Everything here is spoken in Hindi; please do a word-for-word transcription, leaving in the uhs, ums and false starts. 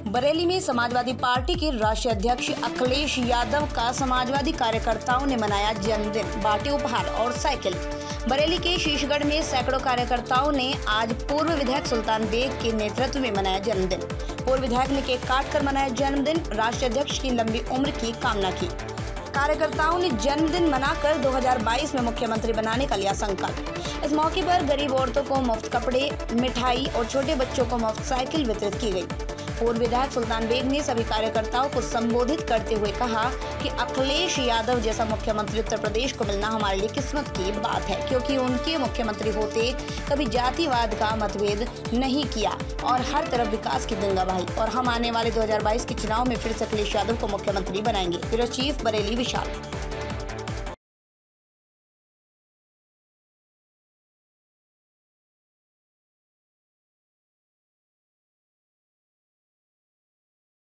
बरेली में समाजवादी पार्टी के राष्ट्रीय अध्यक्ष अखिलेश यादव का समाजवादी कार्यकर्ताओं ने मनाया जन्मदिन, बांटे उपहार और साइकिल। बरेली के शीशगढ़ में सैकड़ों कार्यकर्ताओं ने आज पूर्व विधायक सुल्तान बेग के नेतृत्व में मनाया जन्मदिन। पूर्व विधायक ने केक काटकर मनाया जन्मदिन, राष्ट्रीय अध्यक्ष की लंबी उम्र की कामना की। कार्यकर्ताओं ने जन्मदिन मनाकर दो हज़ार बाईस में मुख्यमंत्री बनाने का लिया संकल्प। इस मौके पर गरीब औरतों को मुफ्त कपड़े, मिठाई और छोटे बच्चों को मुफ्त साइकिल वितरित की गई। पूर्व विधायक सुल्तान बेग ने सभी कार्यकर्ताओं को संबोधित करते हुए कहा कि अखिलेश यादव जैसा मुख्यमंत्री उत्तर प्रदेश को मिलना हमारे लिए किस्मत की बात है, क्योंकि उनके मुख्यमंत्री होते कभी जातिवाद का मतभेद नहीं किया और हर तरफ विकास की गंगा बहाई। और हम आने वाले दो हज़ार बाईस के चुनाव में फिर से अखिलेश यादव को मुख्यमंत्री बनाएंगे। ब्यूरो चीफ, बरेली, विशाल।